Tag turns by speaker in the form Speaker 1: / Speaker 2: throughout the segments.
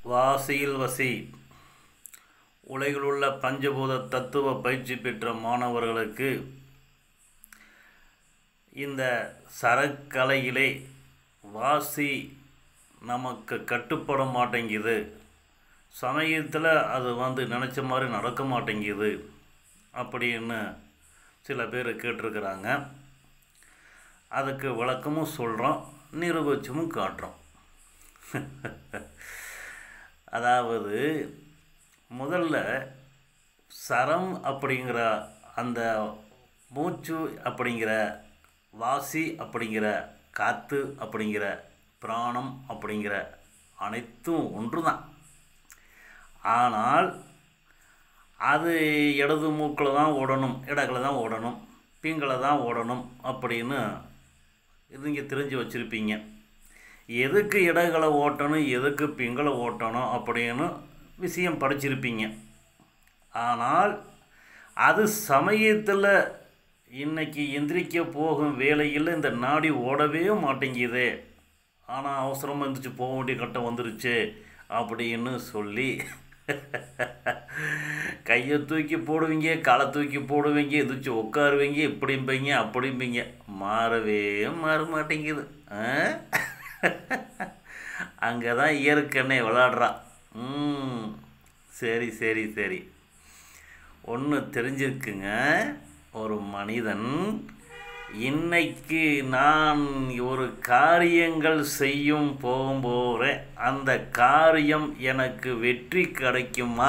Speaker 1: வாசியில் வசி உலகிலுள்ள பஞ்சபூத தத்துவ பயிற்சி பெற்ற மாணவர்களுக்கு இந்த சரக்கலையிலே வாசி நமக்கு கட்டுப்பட மாட்டேங்குது, சமயத்தில் அது நினச்ச மாதிரி நடக்க மாட்டேங்குது அப்படின்னு சில பேர் கேட்டிருக்கிறாங்க. அதுக்கு விளக்கமும் சொல்கிறோம், நிரூபிச்சும் காட்டுறோம். அதாவது முதல்ல சரம் அப்படிங்கிற அந்த மூச்சு அப்படிங்கிற வாசி அப்படிங்கிற காற்று அப்படிங்கிற பிராணம் அப்படிங்கிற அனைத்தும் ஒன்று தான். ஆனால் அது இடது மூக்கில் தான் ஓடணும், இடங்களை தான் ஓடணும், பீங்களை தான் ஓடணும் அப்படின்னு நீங்கள் தெரிஞ்சு வச்சுருப்பீங்க. எதுக்கு இடங்களை ஓட்டணும், எதுக்கு பிங்களை ஓட்டணும் அப்படின்னு விஷயம் படிச்சிருப்பீங்க. ஆனால் அது சமயத்தில் இன்றைக்கி எந்திரிக்க போகும் வேலையில் இந்த நாடி ஓடவே மாட்டேங்குது, ஆனால் அவசரமாக எந்திரிச்சு போக வேண்டிய கட்டம் வந்துருச்சு அப்படின்னு சொல்லி கையை தூக்கி போடுவீங்க, காலை தூக்கி போடுவீங்க, எந்திரிச்சு உட்காருவீங்க, இப்படிம்பீங்க அப்படிம்பீங்க, மாறவே மாற மாட்டேங்குது. அங்கே தான் இயற்கை விளாடுறா. சரி சரி சரி ஒன்று தெரிஞ்சிருக்குங்க. ஒரு மனிதன் இன்னைக்கு நான் ஒரு காரியங்கள் செய்யும் போகும்போகிறேன், அந்த காரியம் எனக்கு வெற்றி கிடைக்குமா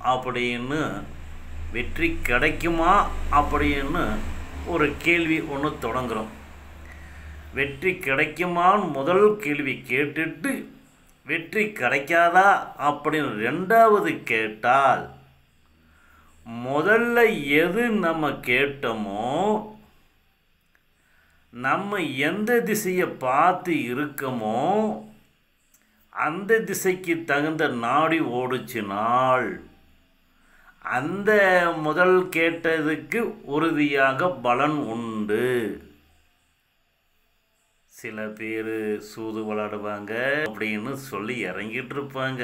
Speaker 1: அப்படின்னு ஒரு கேள்வி ஒன்று தொடங்குகிறோம். வெற்றி கிடைக்குமான்னு முதல் கேள்வி கேட்டுட்டு வெற்றி கிடைக்காதா அப்படின்னு ரெண்டாவது கேட்டால், முதல்ல எது நம்ம கேட்டோமோ, நம்ம எந்த திசையை பார்த்து இருக்கமோ அந்த திசைக்கு தகுந்த நாடி ஓடுச்சினால் அந்த முதல் கேட்டதுக்கு உறுதியாக பலன் உண்டு. சில பேர் சூது விளாடுவாங்க அப்படின்னு சொல்லி இறங்கிட்டு இருப்பாங்க.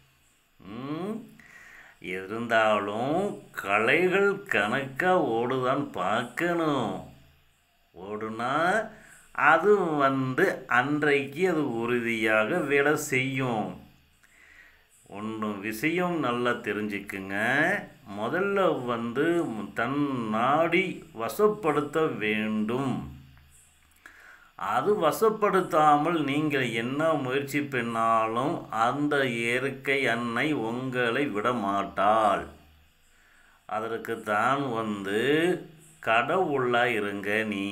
Speaker 1: இருந்தாலும் கலைகள் கணக்காக ஓடுதான் பார்க்கணும். ஓடுனா அது அன்றைக்கு அது உறுதியாக வேலை செய்யும். ஒன்று விஷயம் நல்லா தெரிஞ்சுக்குங்க. முதல்ல தன் நாடி வசப்படுத்த வேண்டும். அது வசப்படுத்தாமல் நீங்கள் என்ன முயற்சி பண்ணாலும் அந்த இயற்கை அன்னை உங்களை விட மாட்டாள். அதற்கு தான் கடவுளாக இருங்க.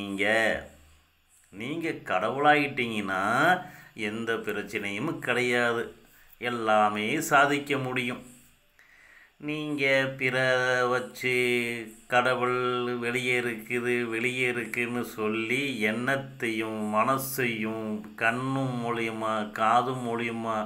Speaker 1: நீங்கள் கடவுளாகிட்டீங்கன்னா எந்த பிரச்சனையும் கிடையாது, எல்லாமே சாதிக்க முடியும். நீங்கள் பிற வச்சு கடவுள் வெளியே இருக்குதுன்னு சொல்லி எண்ணத்தையும் மனசையும் கண்ணும் மூலியமா காது மூலியமா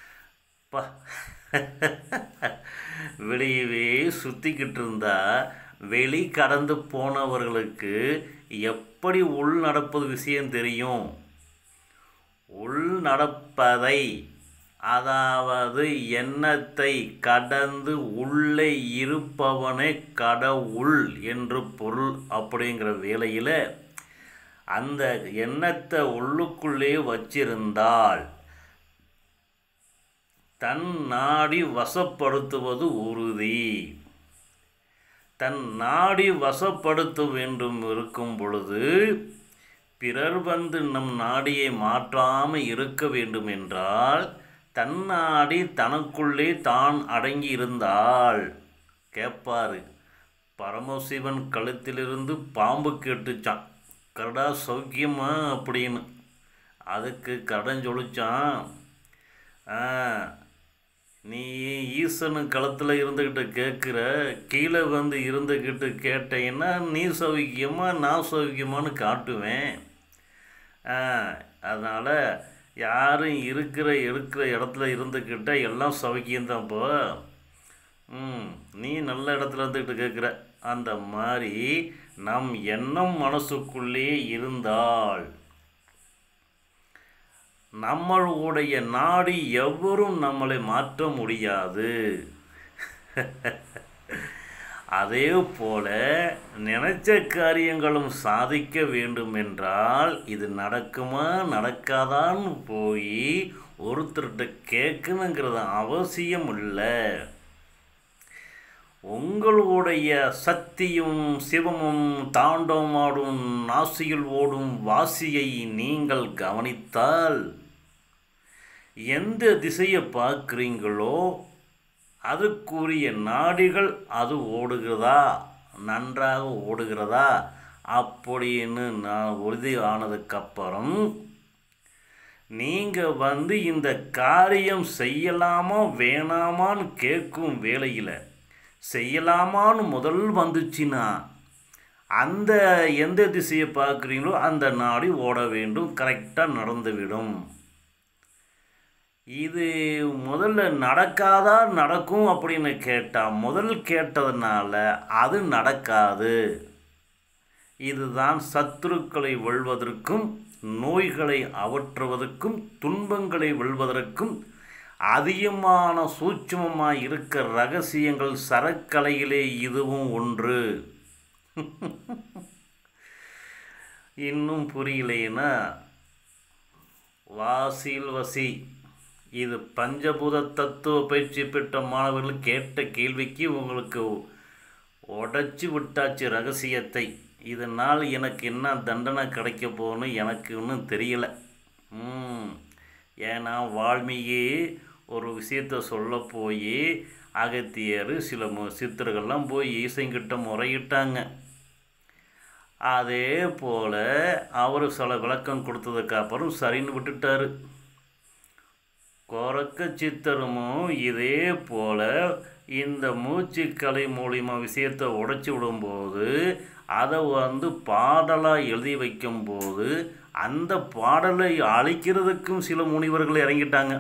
Speaker 1: வெளியவே சுற்றிக்கிட்டு இருந்தால் வெளி கடந்து போனவர்களுக்கு எப்படி உள் நடப்பது விஷயம் தெரியும். உள் நடப்பதை, அதாவது எண்ணத்தை கடந்து உள்ளே இருப்பவனே கடவுள் என்று பொருள். அப்படிங்கிற வேளையில் அந்த எண்ணத்தை உள்ளுக்குள்ளே வச்சிருந்தால் தன் நாடி வசப்படுத்துவது உறுதி. தன் நாடி வசப்படுத்த வேண்டும் இருக்கும் பொழுது பிறர் நம் நாடியை மாற்றாமல் இருக்க வேண்டும் என்றால் தன் நாடி தனக்குள்ளே தான் அடங்கி இருந்தால். கேட்பாரு, பரமசிவன் கழுத்திலிருந்து பாம்பு கேட்டுச்சான், கரடா சௌக்கியமா அப்படின்னு. அதுக்கு கடன் சொல்லிச்சான், நீ ஈசனு களத்தில் இருந்துக்கிட்டு கேட்குற, கீழே இருந்துக்கிட்டு கேட்டீங்கன்னா நீ சௌக்கியமா நான் சௌக்கியமானு காட்டுவேன். அதனால் யாரும் இருக்கிற இடத்துல இருந்துக்கிட்ட எல்லாம் சௌக்கியம்தான். இப்போ நீ நல்ல இடத்துல இருந்துக்கிட்டு கேட்குற. அந்த மாதிரி நம் எண்ணம் மனசுக்குள்ளே இருந்தால் நம்மளுடைய நாடி எவரும் நம்மளை மாற்ற முடியாது. அதே போல நினைச்ச காரியங்களும் சாதிக்க வேண்டும் என்றால் இது நடக்குமா நடக்காதான்னு போய் ஒருத்தர்கிட்ட கேட்கணுங்கிறது அவசியம் இல்லை. உங்களுடைய சக்தியும் சிவமும் தாண்டவமாடும் நாசியில் ஓடும் வாசியை நீங்கள் கவனித்தால் எந்த திசையை பார்க்குறீங்களோ அதுக்குரிய நாடிகள் அது ஓடுகிறதா, நன்றாக ஓடுகிறதா அப்படின்னு நான் உறுதி ஆனதுக்கப்புறம் நீங்கள் இந்த காரியம் செய்யலாமா வேணாமான்னு கேட்கும் வேளையில் செய்யலாமான்னு முதல் வந்துச்சுன்னா அந்த எந்த திசையை பார்க்குறீங்களோ அந்த நாடி ஓட வேண்டும், கரெக்டாக நடந்துவிடும். இது முதல்ல நடக்காதா நடக்கும் அப்படின்னு கேட்டால் முதல் கேட்டதுனால அது நடக்காது. இதுதான் சத்துருக்களை வெல்வதற்கும் நோய்களை அகற்றுவதற்கும் துன்பங்களை வெல்வதற்கும் அதிகமான சூட்சுமமாக இருக்கிற ரகசியங்கள் சரக்கலையிலே இதுவும் ஒன்று. இன்னும் புரியலைன்னா வாசில் வசி இது பஞ்சபூத தத்துவ பயிற்சி பெற்ற மாணவர்கள் கேட்ட கேள்விக்கு உங்களுக்கு உடச்சி விட்டாச்சு ரகசியத்தை. இதனால் எனக்கு என்ன தண்டனை கிடைக்க போகணும் எனக்கு இன்னும் தெரியலை. ஏன்னா வால்மீகி ஒரு விஷயத்தை சொல்ல போய் அகத்தியர் சில சித்தர்கள்லாம் போய் ஈசங்கிட்ட முறையிட்டாங்க. அதே போல் அவர் சில விளக்கம் கொடுத்ததுக்கப்புறம் சரின்னு விட்டுட்டார். கொரக்க சித்தருமும் இதே போல் இந்த மூச்சுக்கலை மூலிமா விஷயத்தை உடைச்சி விடும்போது அதை பாடலாக எழுதி வைக்கும்போது அந்த பாடலை அழிக்கிறதுக்கும் சில முனிவர்கள் இறங்கிட்டாங்க.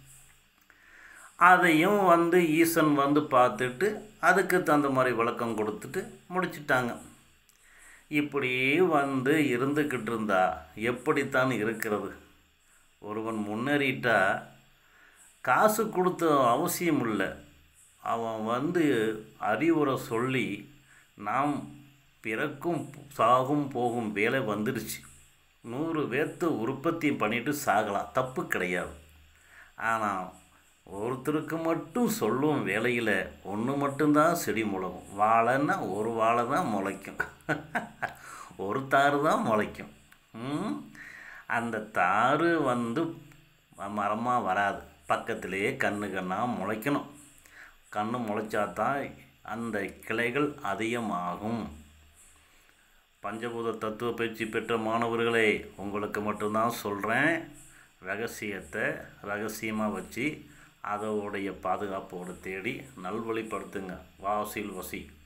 Speaker 1: அதையும் ஈசன் பார்த்துட்டு அதுக்கு தகுந்த மாதிரி விளக்கம் கொடுத்துட்டு முடிச்சிட்டாங்க. இப்படி இருந்துக்கிட்டு இருந்தா எப்படித்தான் இருக்கிறது? ஒருவன் முன்னேறிட்டா காசு கொடுத்த அவசியம் இல்லை. அவன் அறிவுரை சொல்லி நாம் பிறக்கும் சாகும் போகும் வேலை வந்துடுச்சு. 100 பேர்த்து உற்பத்தி பண்ணிவிட்டு சாகலாம், தப்பு கிடையாது. ஆனால் ஒருத்தருக்கு மட்டும் சொல்லும் வேலையில் ஒன்று மட்டும்தான் செடி முளைக்கும். வாழைன்னா ஒரு வாழை தான் முளைக்கும், ஒரு தாறு தான் முளைக்கும். அந்த தாறு மரமாக வராது, பக்கத்திலேயே கண்ணாக முளைக்கணும். கண்ணு முளைச்சாதான் அந்த கிளைகள் அதிகமாகும். பஞ்சபூத தத்துவ பயிற்சி பெற்ற மாணவர்களே, உங்களுக்கு மட்டும்தான் சொல்கிறேன். ரகசியத்தை ரகசியமாக வச்சு அதோடைய பாதுகாப்போடு தேடி நல்வழிப்படுத்துங்க. வாசில் வசி.